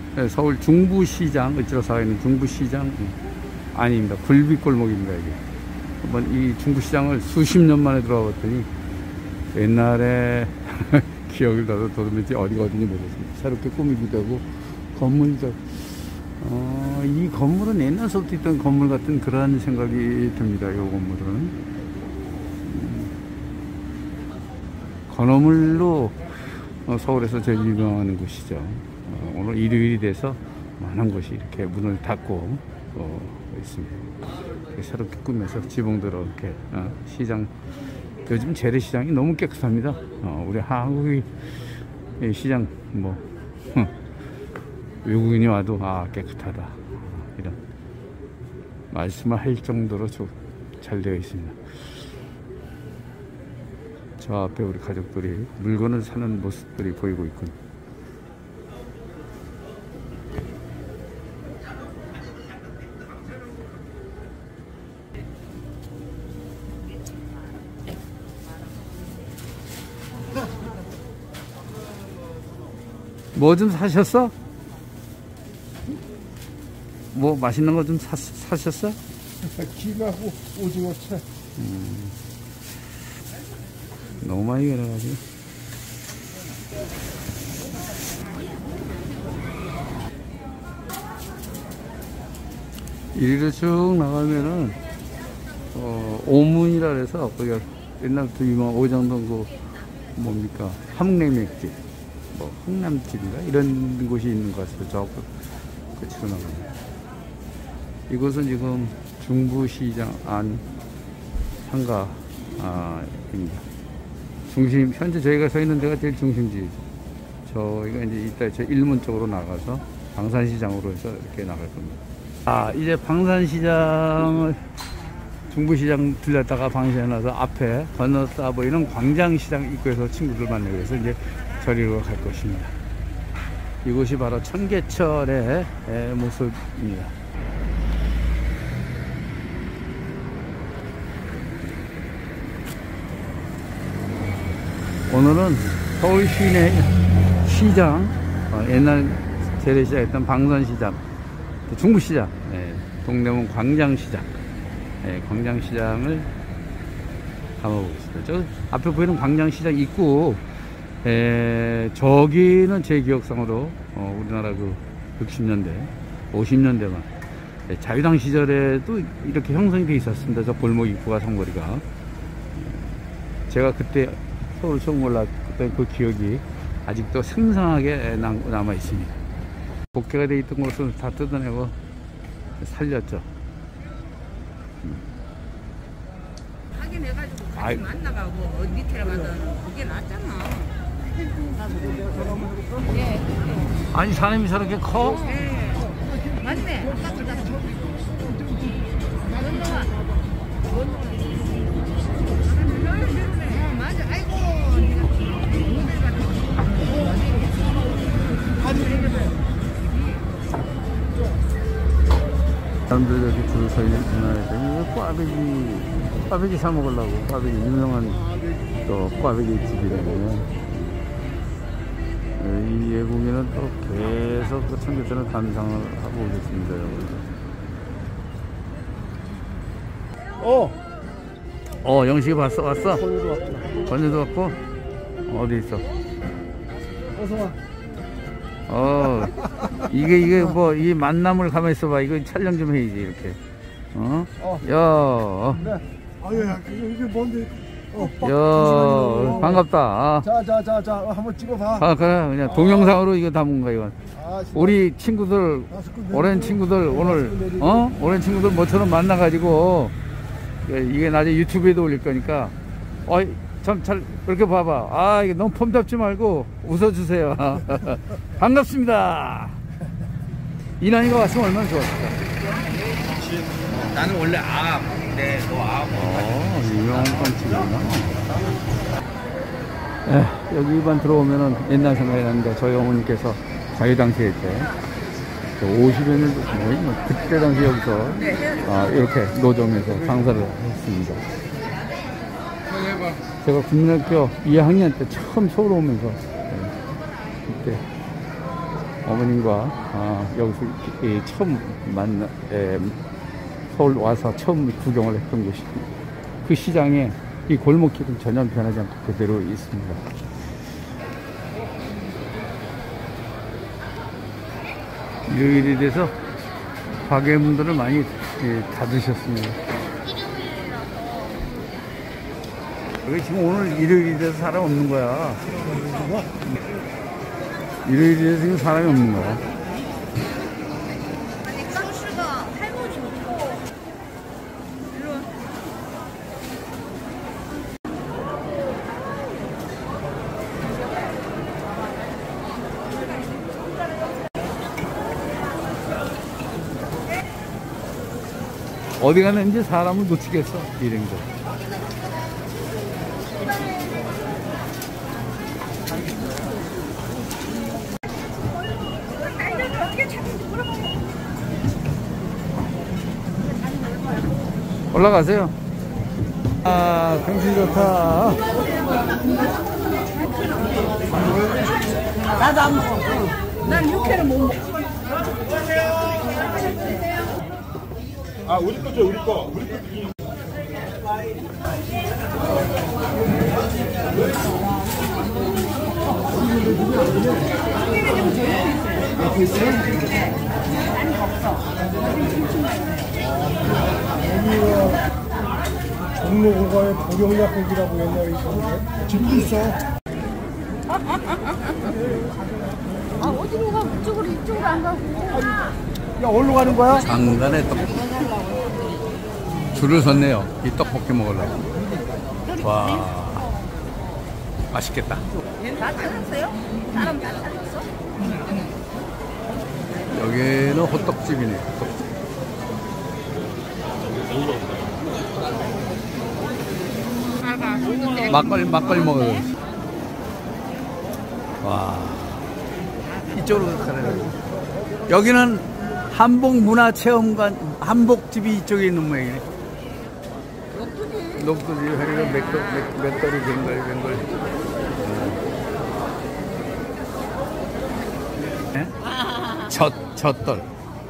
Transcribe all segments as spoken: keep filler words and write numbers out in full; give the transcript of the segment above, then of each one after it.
서울 중부시장, 으쌰사에 있는 중부시장 아닙니다. 굴비골목입니다. 이게 한번 이 중부시장을 수십 년 만에 들어가 봤더니 옛날에 기억을 나도 도대체 어디가 어딘지 모르겠습니다. 새롭게 꾸미기도 하고 건물도 어, 이 건물은 옛날서부터 있던 건물 같은 그런 생각이 듭니다. 이 건물은 음, 건어물로 어, 서울에서 제일 유명한 곳이죠. 어, 오늘 일요일이 돼서 많은 곳이 이렇게 문을 닫고 어, 있습니다. 새롭게 꾸며서 지붕들어 이렇게 어, 시장, 요즘 재래시장이 너무 깨끗합니다. 어, 우리 한국의 시장 뭐 외국인이 와도 아 깨끗하다 이런 말씀을 할 정도로 잘 되어 있습니다. 저 앞에 우리 가족들이 물건을 사는 모습들이 보이고 있군. 뭐 좀 사셨어? 뭐 맛있는 거 좀 사셨어? 김하고 오징어채. 음, 너무 많이 그래가지고. 이리로 쭉 나가면은 어, 오문이라 해서 거기가 옛날부터 유명한 오장동 그 뭡니까 함냉면집, 뭐 흥남집인가 이런 곳이 있는 것 같아요. 저 끝으로 나갑니다. 이곳은 지금 중부시장 안 상가입니다. 중심, 현재 저희가 서 있는 데가 제일 중심지죠. 저희가 이제 이따 저 일문 쪽으로 나가서 방산시장으로 해서 이렇게 나갈 겁니다. 아, 이제 방산시장을 중부시장 들렸다가 방산시장 나서 앞에 건너서 보이는 광장시장 입구에서 친구들 만나고 해서 이제 저리로 갈 것입니다. 이곳이 바로 청계철의 모습입니다. 오늘은 서울 시내 시장, 어, 옛날 재래시장했던 방산시장, 중부시장, 예, 동대문 광장시장, 예, 광장시장을 가보고 있습니다. 저 앞에 보이는 광장시장 입구, 예, 저기는 제 기억상으로 어, 우리나라 그 육십 년대, 오십 년대만 예, 자유당 시절에도 이렇게 형성이 되어 있었습니다. 저 골목 입구가 상거리가. 제가 그때 서울 처음 올라왔던 그 기억이 아직도 생생하게 남아 있습니다. 복개가 되어 있던 곳을 다 뜯어내고 살렸죠. 확인해가지고 같이 만나가고 어디 밑에 가든 그게 낫잖아. 예. 아니 사람이 저렇게 커? 예. 맞네. 맞아. 아이고. 사람들 이렇게 줄 서 있는 그날에 이거 꽈배기, 꽈배기 사 먹으려고. 꽈배기 유명한 또 꽈배기 집이라고요. 이 외국인은 또 계속 그 청계천을 감상을 하고 오겠습니다. 어. 어, 영식이 봤어? 왔어? 건우도 왔구나. 건우도 왔고? 어디 있어? 어서와. 어, 이게, 이게 뭐, 이 만남을 가만히 있어봐. 이거 촬영 좀 해야지, 이렇게. 어? 어. 야, 어. 네. 아유, 야, 이게 뭔데? 어, 야, 반갑다. 아. 자, 자, 자, 자, 한번 찍어봐. 아, 그래. 그냥 동영상으로 이거 담은 거야, 이건. 아, 우리 친구들, 오랜 친구들, 오늘, 어? 오랜 친구들 모처럼 만나가지고, 이게 나중에 유튜브에도 올릴 거니까, 어이, 참, 잘, 이렇게 봐봐. 아, 이게 너무 폼 잡지 말고 웃어주세요. 반갑습니다. 이난이가 왔으면 얼마나 좋았을까. 나는 원래 아, 근데 너 아. 어, 유명한 빵집이구나. 에, 여기 일반 들어오면은 옛날 생각이 나는데, 저희 어머니께서 자기 당시에 때, 오십여 년, 뭐, 그때 당시 여기서, 아, 이렇게 노점에서 강사를 했습니다. 제가 국민학교 이 학년 때 처음 서울 오면서, 네, 그때 어머님과 아, 여기서 이, 처음 만나 에, 서울 와서 처음 구경을 했던 곳이 그 시장에 이 골목길은 전혀 변하지 않고 그대로 있습니다. 일요일이 돼서 가게문들을 많이 예, 닫으셨습니다. 여기 지금 오늘 일요일이 돼서 사람 없는 거야. 일요일이 돼서 지금 사람이 없는 거야. 아니 깡슈가 할머니 못 어디 가는지 사람을 놓치겠어, 일행들. 올라가세요. 아, 경치 좋다. 나도 안 먹어. 난 육회를 못 먹어. 아, 우리 거죠, 우리 거. 우리 거. 종로고가의 보령약국이라고 옛날에 있었는데 지금도 있어. 아 어디로 가? 이쪽으로 이쪽으로 안 가고. 야, 어디로 가는 거야? 장간에 떡 줄을 섰네요. 이 떡볶이 먹으려고. 와, 맛있겠다. 다 찾았어요? 사람 다 찾았어? 여기는 호떡집이네. 호떡집. 막걸리 막걸리 먹어요. 와, 이쪽으로 가라고. 여기는 한복문화체험관 한복집이 이쪽에 있는 모양이네. 녹두지 회리가 맥도 맥거리 뱅걸 뱅걸. 네? 젖 젖돌.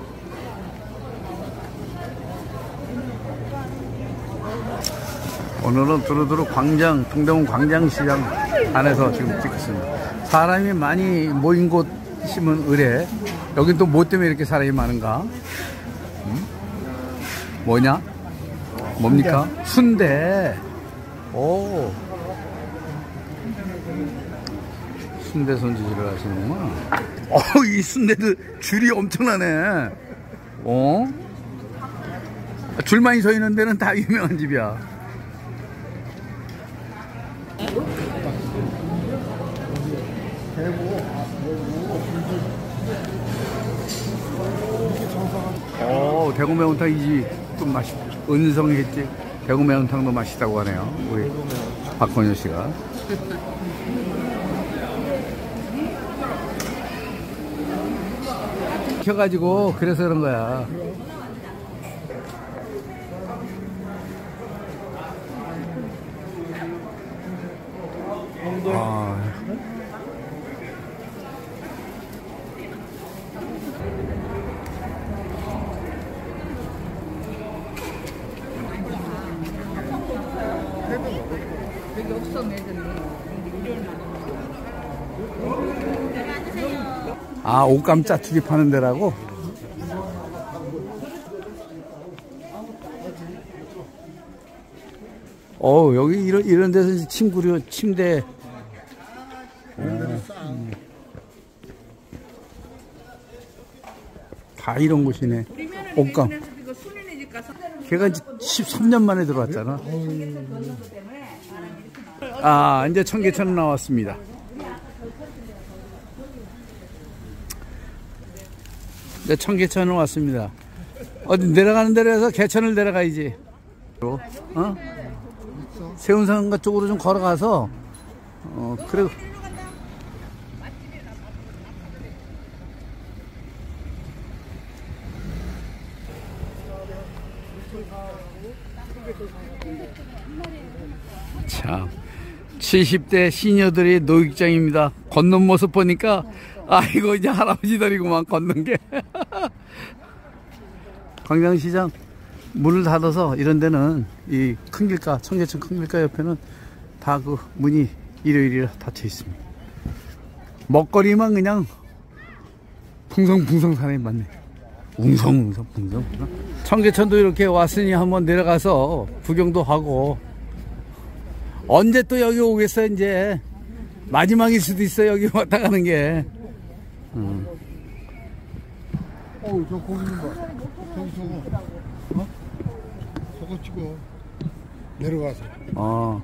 오늘은 두루두루 광장, 동대문 광장시장 안에서 지금 찍고 있습니다. 사람이 많이 모인 곳이면 의뢰. 여긴 또 뭐 때문에 이렇게 사람이 많은가? 음? 뭐냐? 뭡니까? 순대. 오. 순대 손질을 하시는구나. 어, 이 순대도 줄이 엄청나네. 어? 줄만이 서 있는 데는 다 유명한 집이야. 오, 대구 매운탕 이 집이 좀 맛있, 은성했지. 대구 매운탕도 맛있다고 하네요. 우리 박건효 씨가. 켜가지고 그래서 그런 거야. 아. 여기 없어 매듭이. 아, 옷감 짜투기 파는 데라고? 어, 여기 이런, 이런 데서 침구류, 침대. 음. 다 이런 곳이네. 옷감. 걔가 이제 십삼 년 만에 들어왔잖아. 아, 이제 청계천 나왔습니다. 이제 청계천은 왔습니다. 어디 내려가는 데로 개천을 내려가야지. 어? 세운상가 쪽으로 좀 걸어가서, 어, 그래. 참, 칠십 대 시니어들이 노익장입니다. 걷는 모습 보니까 아이고, 이제 할아버지들이구만, 걷는 게. 광장시장 문을 닫아서 이런 데는 이 큰 길가, 청계천 큰 길가 옆에는 다 그 문이 일요일이라 닫혀 있습니다. 먹거리만 그냥 풍성풍성 사람이 많네. 웅성웅성 풍성풍성. 청계천도 이렇게 왔으니 한번 내려가서 구경도 하고. 언제 또 여기 오겠어, 이제. 마지막일 수도 있어, 여기 왔다 가는 게. 음. 어우, 저 고기 좀 봐. 저기 저거. 어? 저거 찍어. 내려가서. 아.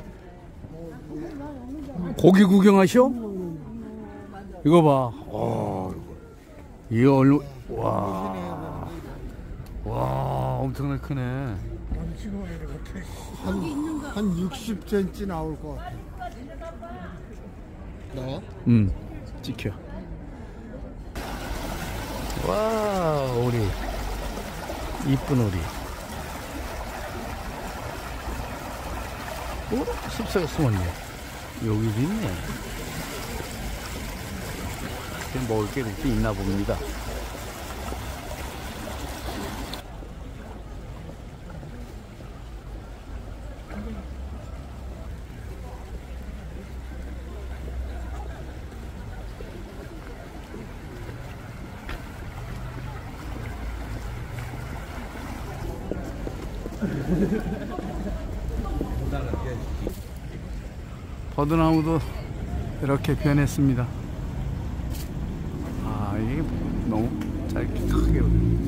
고기 구경하셔? 이거 봐. 어. 이거 얼른, 와. 와, 엄청나게 크네. 아니, 지금 한, 한 육십 센티미터 나올 것 같아. 나? 음, 찍혀. 와, 오리. 이쁜 오리. 오, 숲속에 숨었네. 여기도 있네. 먹을 게 이렇게 있나 봅니다. 버드나무도 이렇게 변했습니다. 아, 이게 너무 짧게 크게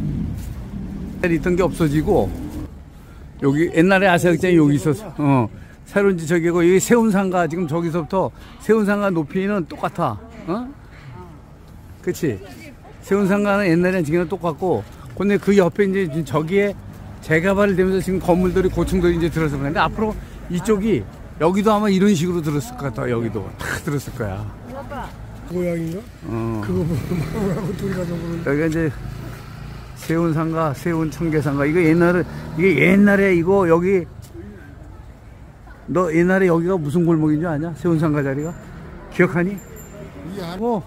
있던 게 없어지고, 여기 옛날에 아세아극장이 여기 있었어. 어, 새로운 저기고 여기 세운상가, 지금 저기서부터 세운상가 높이는 똑같아. 어? 그치? 세운상가는 옛날에는 지금은 똑같고, 근데 그 옆에 이제 저기에 재개발을 되면서 지금 건물들이 고층들이 이제 들어서 그런데 앞으로 이쪽이 여기도 아마 이런 식으로 들었을 것 같아. 여기도 다 들었을 거야. 고양이가? 어. 그거 뭐라고 둘이 가서 그러는. 여기가 이제 세운상가, 세운청계상가. 이거 옛날에, 이게 옛날에 이거 여기, 너 옛날에 여기가 무슨 골목인 줄 아냐? 세운상가 자리가? 기억하니? 이 안. 어.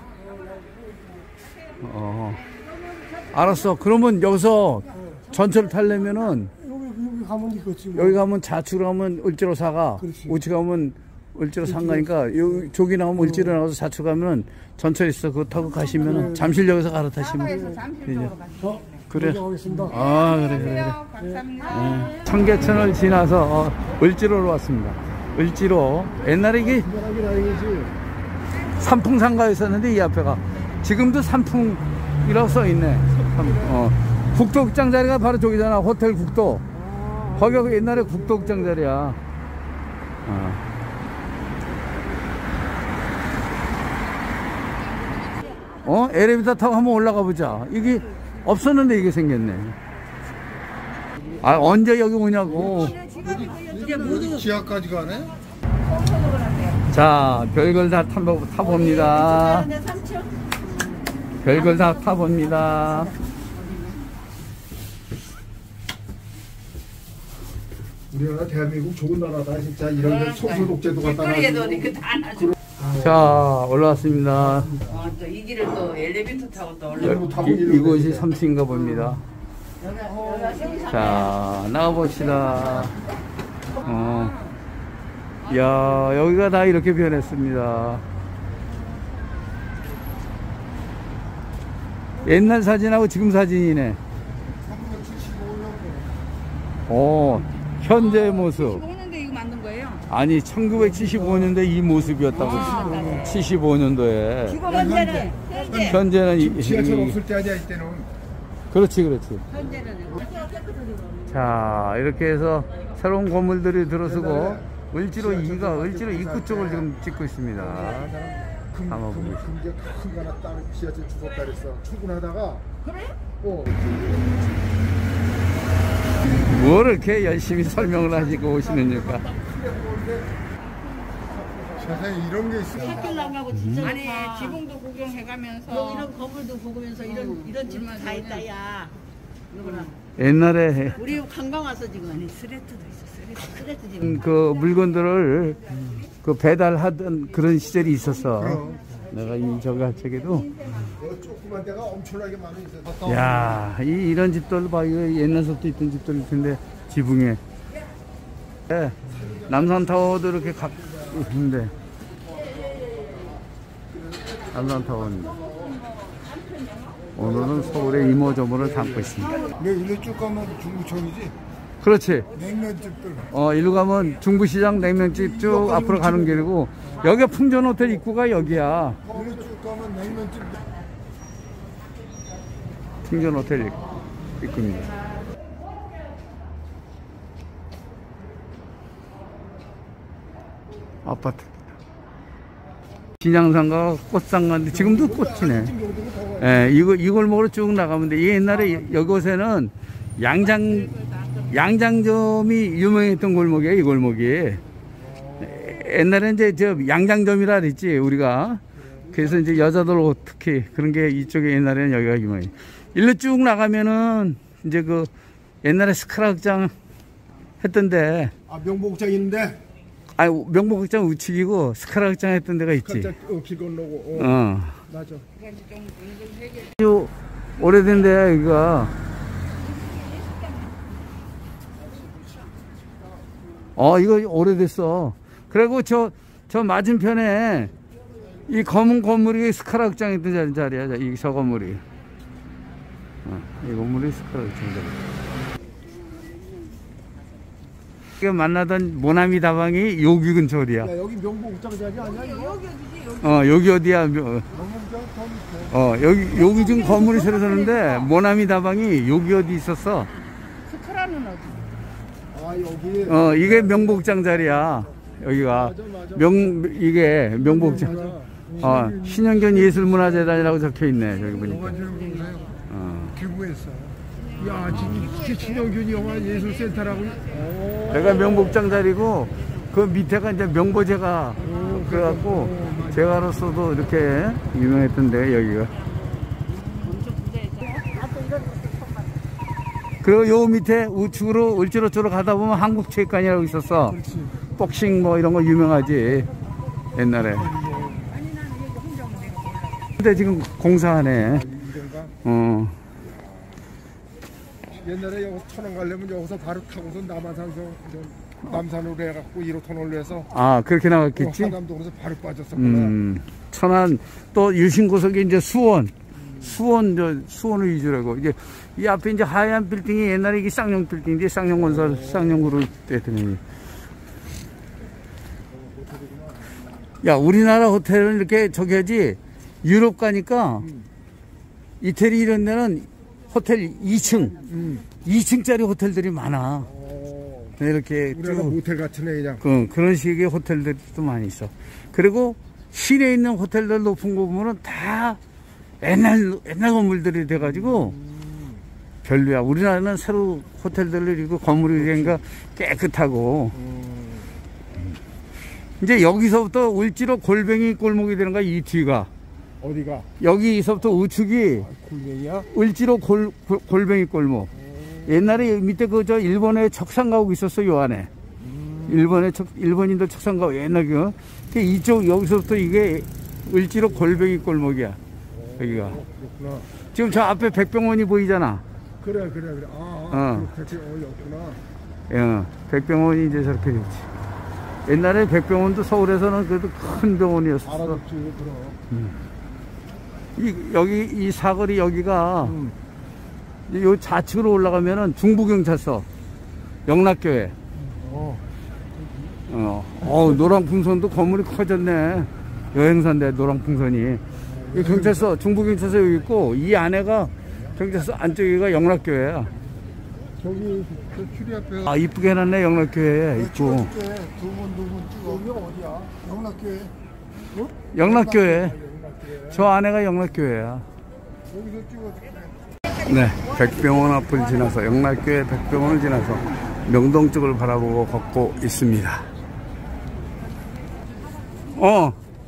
어. 알았어. 그러면 여기서 전철 타려면은 여기, 여기 가면 있겠지. 뭐. 여기 가면 좌측으로 가면 을지로 사가, 그렇지. 우측 가면 을지로 상가니까 여기 저기 나오면 을지로 나가서 좌측 가면 전철 있어. 그거 타고 가시면 잠실역에서 갈아타시면 되죠. 어? 그래. 가겠습니다. 아, 그래, 그래, 그래. 감사합니다. 네. 청계천을 지나서 어, 을지로로 왔습니다. 을지로. 옛날에 이게 이거라기 다행이지. 삼풍상가였었는데 이 앞에가 지금도 삼풍이라고 써 있네. 어. 국도극장 자리가 바로 저기잖아. 호텔 국도. 거기가 그 옛날에 국도극장 자리야. 어. 어? 엘리베이터 타고 한번 올라가 보자. 이게 없었는데 이게 생겼네. 아, 언제 여기 오냐고. 이제 모두 지하까지 가네? 자, 별걸 다 타보, 타봅니다. 별걸 다 타봅니다. 우리나라 대한민국 좋은 나라다 진짜. 이런 데 소수 독재도 갖다 길거리에도 이렇게 다 놔줘. 자, 올라왔습니다. 어, 또 이 길을 또 엘리베이터 타고 또 올라. 여, 이, 이곳이 삼 층인가 봅니다. 자, 나가봅시다. 어. 야, 여기가 다 이렇게 변했습니다. 옛날 사진하고 지금 사진이네. 어, 현재 모습. 오년대 이거 만든 거예요? 아니, 천구백칠십오 년도에 이 모습이었다고. 아, 칠십오 년도에. 지금 현재는 현재 현재는 이, 지하철 이, 없을 때 아니야 이때는. 그렇지, 그렇지. 현재는 자, 이렇게 해서 새로운 건물들이 들어서고 을지로 이가 을지로 입구 쪽을 지금 찍고 있습니다. 금, 아마 보고 금, 있어. 금게 큰 거나 땅 지하철 죽었다 그랬어. 출근하다가. 그래? 어. 뭘 이렇게 열심히 설명을 하시고 오시는지가. 세상에 이런 게 있어. 학교 나가고 진짜 아니 좋다. 지붕도 구경해가면서 뭐 이런 건물도 보면서 이런 이런 집만 다 있다 야. 누구나 옛날에 우리 관광 와서 지금 아니 스레트도 있어 스레트 스레트 지금 그 물건들을 그 배달하던 그런 시절이 있었어. 그럼. 내가 이 저기 할 적에도 여기 조그만 데가 엄청나게 많이 있어. 야, 이, 이런 집들 봐. 이거 옛날부터 있던 집들일 텐데 지붕에. 네, 남산타워도 이렇게 각 있는데. 남산타워입니다. 오늘은 서울의 이모저모를 담고 있습니다. 내 일로 쭉 가면 중구청이지. 그렇지. 냉면집들. 어, 일로 가면 중부시장 냉면집 쭉 앞으로 가는 길이고, 여기가 풍전호텔 입구가 여기야. 일로 쭉 가면 냉면집. 풍전호텔 입구입니다. 아파트. 진양상가 꽃상가인데 지금도 꽃이네. 예, 이거 이 골목으로 쭉 나가면 돼. 이 옛날에 여기곳에는 양장 양장점이 유명했던 골목이에요. 이 골목이. 옛날에 이제 저 양장점이라 그랬지 우리가. 그래서 이제 여자들 옷 특히 그런 게 이쪽에 옛날에는 여기가 유명해. 일로 쭉 나가면은 이제 그 옛날에 스카라 극장 했던데. 아 명복장 있는데. 아 명복극장 우측이고 스카라 극장 했던 데가 있지. 어, 길 건너고. 어. 어. 맞아. 아주 오래된 데야 여기가. 어 이거 오래됐어. 그리고 저 저 맞은편에 이 검은 건물이 스카라 극장 했던 자리야. 이 저 건물이. 어, 이 건물이 스카라 극장 자리. 만나던 모나미 다방이 여기 근처리야. 야, 여기 명복장 자리 아니야? 여기 어 여기 어디야? 명복장 어 여기 여기 지금 건물이 새로 서는데 모나미 다방이 여기 어디 있었어? 스크라는 어디? 아 여기. 어 이게 명복장 자리야. 여기가 맞아, 맞아. 명 이게 명복장. 맞아. 어 신현견 예술문화재단이라고 적혀 있네 저기 보니까. 영화제를 보세요. 어. 기부했어. 야 지금 신영균 영화 예술센터라고. 오. 여기가 명복장 자리고 그 밑에가 이제 명보제가 그래갖고 제가로서도 이렇게 유명했던데 여기가. 그리고 요 밑에 우측으로 을지로 쪽으로 가다 보면 한국체육관이라고 있었어. 그렇지. 복싱 뭐 이런 거 유명하지 옛날에. 근데 지금 공사하네. 어. 옛날에 여기 천안 가려면 여기서 바로 타고서 남한산서 남산으로 해갖고 일 호 터널로 해서. 아 그렇게 나갔겠지. 하남동에서 바로 빠졌었구나. 음, 천안 또 유신고속이 이제 수원, 수원 저 수원을 위주라고 이제 이 앞에 이제 하얀 빌딩이 옛날에 이게 쌍용 빌딩인데 쌍용건설 쌍용그룹 때문에. 야 우리나라 호텔은 이렇게 저기 하지 유럽 가니까 음. 이태리 이런 데는 호텔 이 층, 음. 이 층짜리 호텔들이 많아. 오. 이렇게 우리나라 모텔 같은 애 그냥. 그, 그런 식의 호텔들도 많이 있어. 그리고 시내에 있는 호텔들 높은 거 보면은 다 옛날 옛날 건물들이 돼가지고 음. 별로야. 우리나라는 새로 호텔들을 이고 건물이 되니까 깨끗하고. 음. 이제 여기서부터 을지로 골뱅이 골목이 되는 거야 이 뒤가. 어디가? 여기서부터 우측이 아, 골뱅이야? 을지로 골, 골, 골뱅이 골목. 음. 옛날에 밑에 그 저 일본에 척상 가옥 있었어 요 안에. 음. 일본에 척, 일본인들 척상 가옥 옛날 그. 이쪽 여기서부터 이게 을지로 골뱅이 골목이야. 오, 여기가. 그렇구나. 지금 저 앞에 백병원이 보이잖아. 그래 그래 그래. 아, 어. 그렇게 어렵구나. 예, 백병원이 이제 저렇게 됐지. 옛날에 백병원도 서울에서는 그래도 큰 병원이었어. 알아듣지 그럼. 음. 이 여기 이 사거리 여기가 음. 요 좌측으로 올라가면은 중부경찰서, 영락교회. 어. 어, 어 노랑풍선도 건물이 커졌네. 여행사인데 노랑풍선이. 이 경찰서, 중부경찰서 여기 있고 이 안에가 경찰서 안쪽이가 영락교회야. 저기 저 추리 앞에. 아 이쁘게 해놨네 영락교회 있고. 두분두분 찍어. 여기 어디야? 영락교회. 어? 영락교회. 저 안에가 영락교회야. 여기서 찍어줄게. 네, 백병원 앞을 지나서 영락교회 백병원을 지나서 명동 쪽을 바라보고 걷고 있습니다. 어,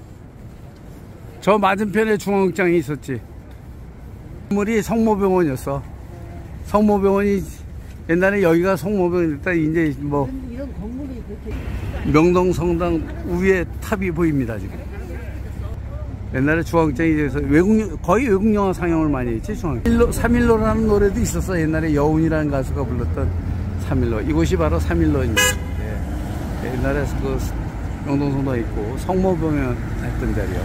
저 맞은편에 중앙극장이 있었지. 건물이 성모병원이었어. 성모병원이 옛날에 여기가 성모병원이었다. 이제 뭐 명동 성당 위에 탑이 보입니다 지금. 옛날에 중앙장이 돼서 외국, 거의 외국 영화 상영을 많이 했지, 중앙. 삼일로라는 노래도 있었어. 옛날에 여운이라는 가수가 불렀던 삼일로. 이곳이 바로 삼일로입니다. 예. 옛날에 그 명동성당 있고 성모병원 했던 자리요.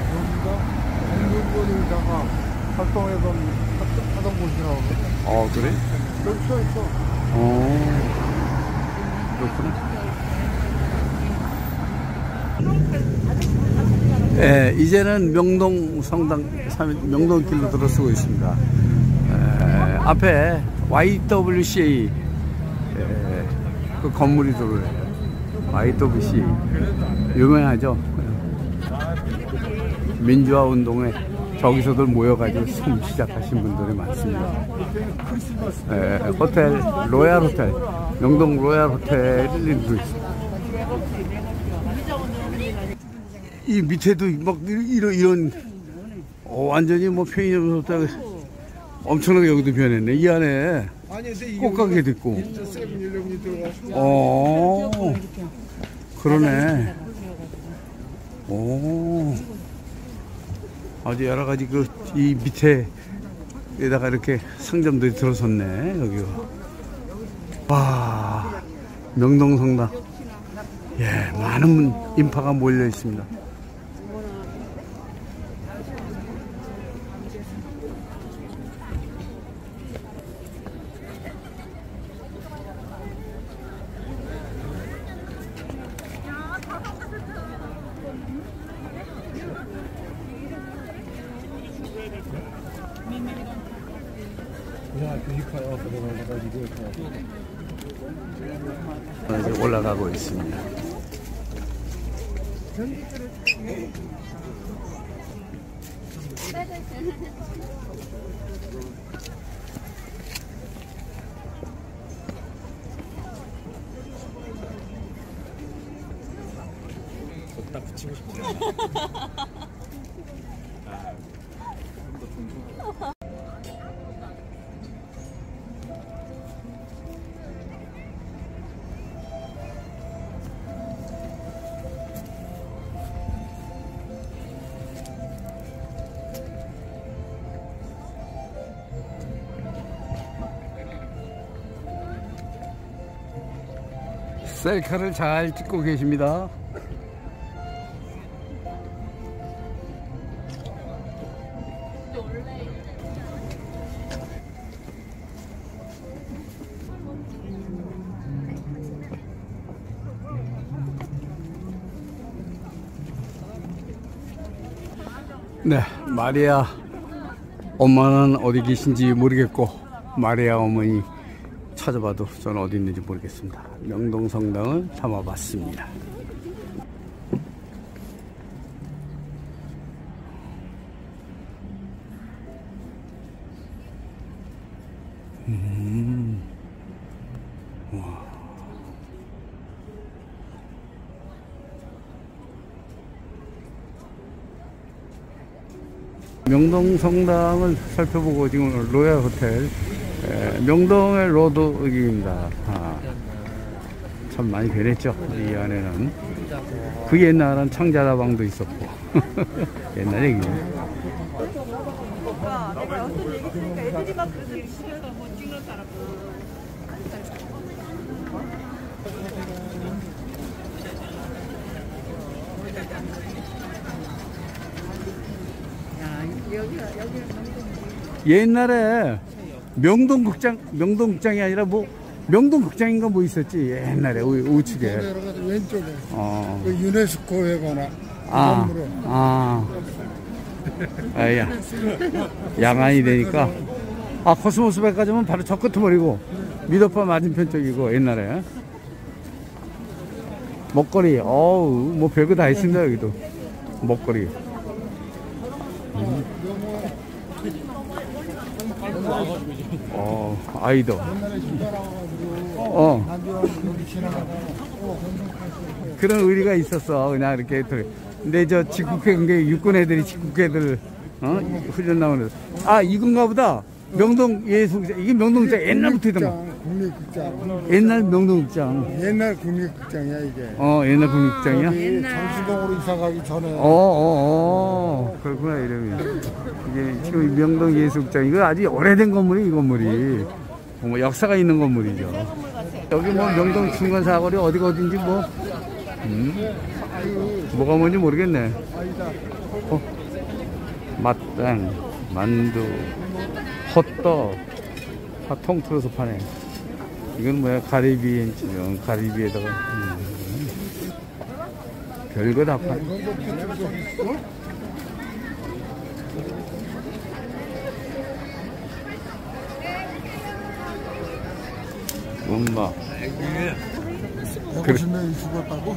공군권에다가 활동하던, 하던 곳이라고. 어, 그래? 여기 써 있어. 어, 그렇구나. 예, 이제는 명동 성당, 명동길로 들어서고 있습니다. 예, 앞에 와이더블유씨에이 예, 그 건물이 들어오네요. 와이더블유씨에이 유명하죠. 민주화 운동에 저기서들 모여가지고 처음 시작하신 분들이 많습니다. 예, 호텔 로얄 호텔, 명동 로얄 호텔이 있습니다. 이 밑에도 막 이런 이런 어, 완전히 뭐 편의점부터 엄청나게 여기도 변했네. 이 안에 꽃가게도 있고. 어, 그러네. 오, 아주 여러 가지 그 이 밑에에다가 이렇게 상점들이 들어섰네. 여기가. 와, 명동성당. 예, 많은 인파가 몰려 있습니다. 이제 올라가고 있습니다. 딱 붙이고 싶죠. 셀카를 잘 찍고 계십니다. 네, 마리아 엄마는 어디 계신지 모르겠고 마리아 어머니 찾아봐도 저는 어디 있는지 모르겠습니다. 명동성당을 담아봤습니다. 음. 와. 명동성당을 살펴보고 지금 로얄 호텔, 에, 명동의 로드입니다. 아, 참 많이 변했죠. 이 안에는 그 옛날은 청자다방도 있었고 옛날 얘기네. 오빠, 내가 어떤 얘기 들으니까 애들이 막 그래서 집에서 뭐 찍는 사람. 옛날에 명동극장, 명동극장이 아니라 뭐 명동극장인가 뭐 있었지 옛날에 우, 우측에. 왼쪽에. 어. 그 유네스코에 관한. 아, 아, 아, 야, 야간이 되니까. 아, 코스모스 백화점은 바로 저 끝머리고 미더파 맞은편 쪽이고 옛날에 먹거리. 어우, 뭐 별거 다 있습니다 여기도. 먹거리. 음. 어, 아이도. 어. 그런 의리가 있었어. 그냥 이렇게. 근데 저 직국회, 육군 애들이 직국 애들, 어? 훈련 나오는. 아, 이건가 보다. 명동 예술극장. 이게 명동극장 옛날부터 있던 거. 국립극장. 옛날 명동극장. 옛날 국립극장이야 이게. 어, 옛날 국립극장이야? 여기 장수동으로 이사 가기 전에. 어, 어, 어. 그렇구나, 이름이. 이게 지금 명동 예술극장. 이거 아주 오래된 건물이, 이 건물이. 뭐 역사가 있는 건물이죠. 여기 뭐 명동 중간 사거리 어디가 어딘지 뭐, 음? 뭐가 뭔지 모르겠네. 어? 맛당, 만두, 헛떡, 다 통틀어서 파네. 이건 뭐야? 가리비엔치죠. 가리비에다가. 음. 별거 다 파네. 엄마. 백오십 명이 죽었다고?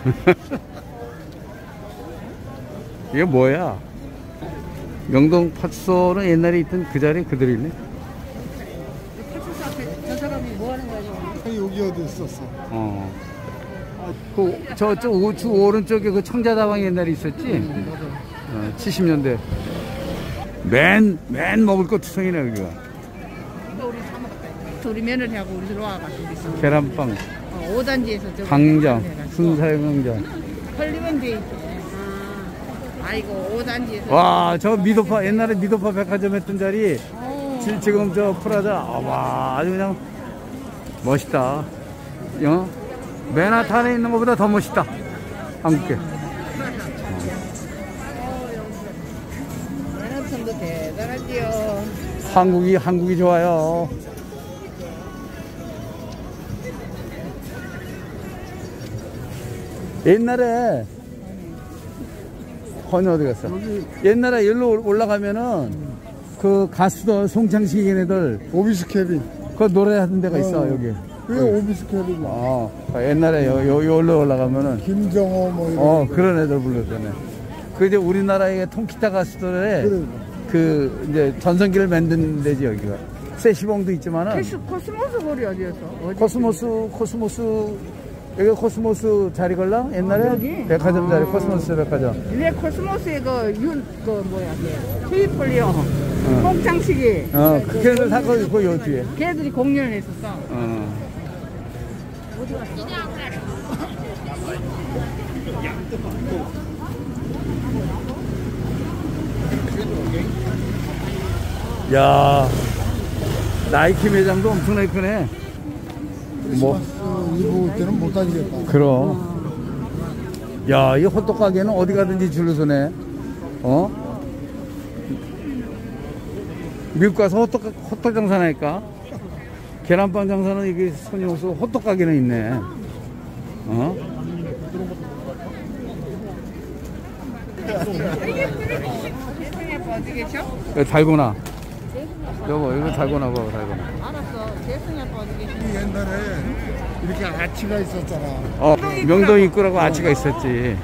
이게 뭐야? 명동 파출소는 옛날에 있던 그 자리에 그대로 있네? 파출소 앞에 저 사람이 뭐 하는 거죠? 여기 어디 있었어? 어. 그, 저쪽 우측 오른쪽에 그 청자다방 옛날에 있었지? 어, 칠십 년대. 맨, 맨 먹을 거 투성이네, 여기가. 이거 우리 사 먹었다. 우리 며느리하고 우리 들어와가지고 있어. 계란빵, 어, 오 단지에서 저 강정, 순살강정. 헐리면 돼 있지. 아, 아이고 오 단지에서. 와, 저 미도파, 옛날에 미도파 백화점 했던 자리, 어. 지, 지금 저 프라자, 아, 와, 아주 그냥 멋있다. 어? 맨하탄에 있는 것보다 더 멋있다. 한국계. 맨하탄도 대단하지요. 한국이, 한국이 좋아요. 옛날에, 건이 어디 갔어? 옛날에 일로 올라가면은, 그 가수들, 송창식 얘네들, 오비스 케빈. 그 노래하던 데가 있어, 어. 여기. 그게 오비스 케빈이야. 어, 옛날에 요, 요, 요로 올라가면은, 김정호 뭐 이런. 어, 그런 애들 불렀잖아. 그 이제 우리나라의 통기타 가수들의 그래. 그 이제 전성기를 만든 데지, 여기가. 세시봉도 있지만은. 코스, 코스모스 거리 어디였어? 어디? 코스모스, 코스모스, 여기 코스모스 자리 걸랑? 옛날에? 여기? 백화점 자리, 아. 코스모스 백화점. 이래 코스모스의 그 윤, 그 뭐야, 트위플리오, 홍창식이. 어, 그 걔네들 다 거기, 그 요 뒤에. 걔들이 공연을 했었어. 어. 어디 갔어? 야, 나이키 매장도 엄청나게 크네. 뭐. 크리스마스 이브 올 때는 못 다니겠다. 그럼. 야, 이 호떡 가게는 어디 가든지 줄을 서네. 어? 미국 가서 호떡, 호떡 장사나니까. 계란빵 장사는 이게 손이 없어. 호떡 가게는 있네. 어? 세상에 뭐 어디 계셔? 이거 달고나. 여보, 이거 달고나 봐, 달고나. 알았어. 재승이 아빠 어디 계셔? 옛날에 이렇게 아치가 있었잖아. 어, 명동 입구라고 아치가 있었지.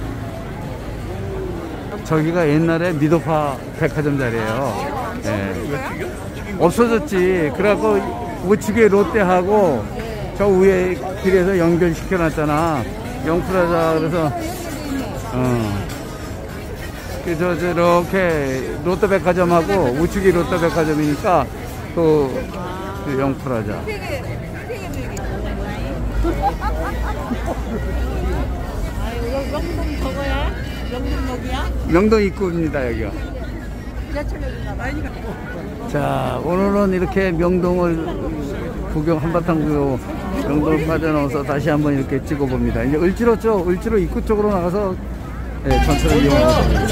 저기가 옛날에 미도파 백화점 자리예요. 예. 없어졌지. 그래갖고 우측에 롯데하고 저 위에 길에서 연결시켜 놨잖아. 영프라자. 그래서 어. 그저 저렇게 롯데백화점하고 우측이 롯데백화점이니까 또 그 영프라자. 아이고, 명동 저거야? 명동역이야? 명동 입구입니다, 여기가. 지하철역인가 봐. 자, 오늘은 이렇게 명동을 구경, 한바탕 구경, 명동을 빠져나와서 다시 한번 이렇게 찍어봅니다. 이제 을지로 쪽, 을지로 입구 쪽으로 나가서 네, 전철을 이용합니다.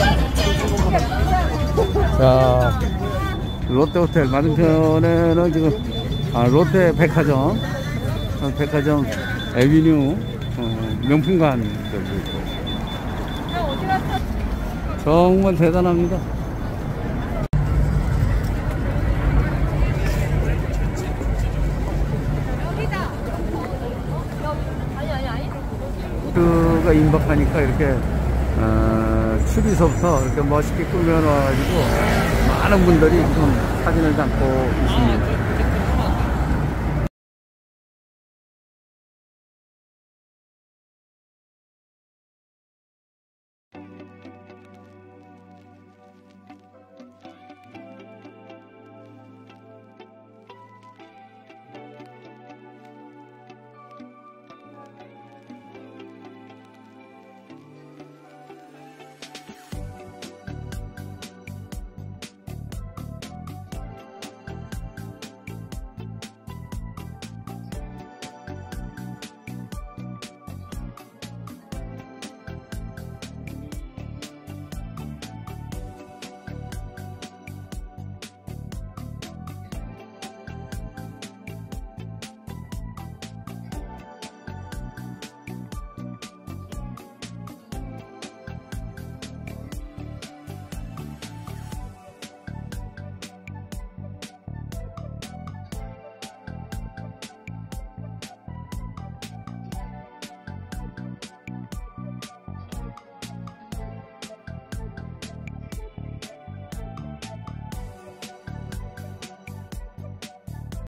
자, 롯데호텔 맞은편에는 지금 아, 롯데 백화점, 어, 백화점 에비뉴 어, 명품관 있고. 정말 대단합니다. 가 임박하니까 이렇게 어, 추리서부터 이렇게 멋있게 꾸며놔가지고 많은 분들이 지금 사진을 담고 있습니다.